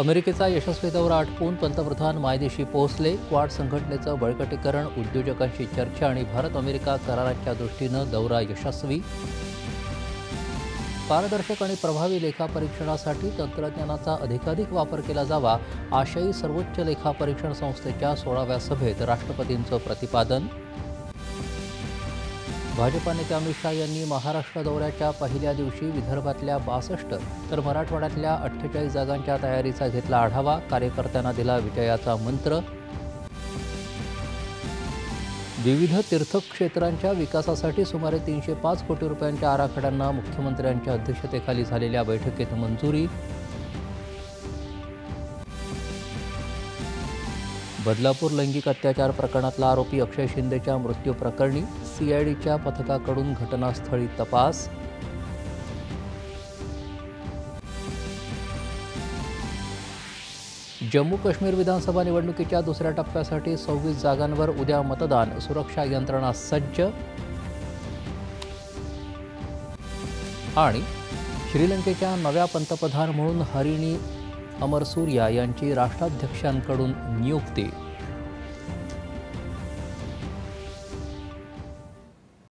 अमेरिकेचा यशस्वी दौरा आटपून पंतप्रधान मायदेशी पोहोचले. क्वाड संघटनेचं बळकटीकरण, उद्योजकांशी चर्चा आणि भारत अमेरिका कराराच्या दृष्टीनं दौरा यशस्वी. पारदर्शक आणि प्रभावी लेखापरीक्षणासाठी तंत्रज्ञानाचा अधिकाधिक वापर केला जावा, आशयी सर्वोच्च लेखापरीक्षण संस्थेच्या 16व्या सभेत राष्ट्रपतींचं प्रतिपादन. भाजपा नेते अमित शाह यांनी महाराष्ट्र दौऱ्याच्या पहिल्या दिवशी विदर्भातल्या 62 तर मराठवाड्यातल्या 48 जागांच्या तयारीचा घेतला आढावा. कार्यकर्त्यांना दिला विजयाचा मंत्र. विविध तीर्थक्षेत्रांच्या विकासासाठी सुमारे 305 कोटी रुपयांच्या आराखड्यांना मुख्यमंत्र्यांच्या अध्यक्षतेखाली झालेल्या बैठकीत मंजुरी. बदलापूर लैंगिक अत्याचार प्रकरणातला आरोपी अक्षय शिंदेच्या मृत्यू प्रकरणी सीआयडीच्या पथकाकडून घटनास्थळी तपास. जम्मू काश्मीर विधानसभा निवडणुकीच्या दुसऱ्या टप्प्यासाठी 26 जागांवर उद्या मतदान. सुरक्षा यंत्रणा सज्ज. आणि श्रीलंकेच्या नव्या पंतप्रधान म्हणून हरिणी अमरसूर्या यांची राष्ट्राध्यक्षांकडून नियुक्ती.